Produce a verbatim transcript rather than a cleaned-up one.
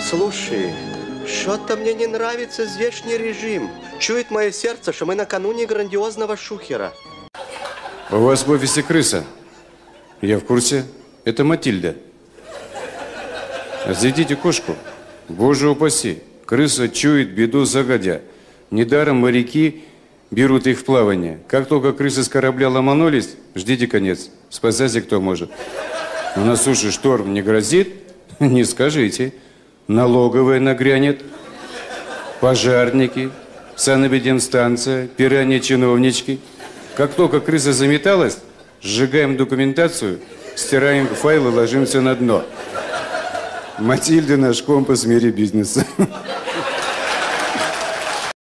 Слушай, что-то мне не нравится здешний режим. Чует мое сердце, что мы накануне грандиозного шухера. У вас в офисе крыса. Я в курсе. Это Матильда. Разведите кошку. Боже упаси. Крыса чует беду загодя. Недаром моряки берут их в плавание. Как только крысы с корабля ломанулись, ждите конец. Спасайся, кто может. Но на суше шторм не грозит? Не скажите. Налоговая нагрянет. Пожарники, санэпидемстанция, пираньи-чиновнички. Как только крыса заметалась, сжигаем документацию, стираем файлы, ложимся на дно. Матильда наш компас в мире бизнеса.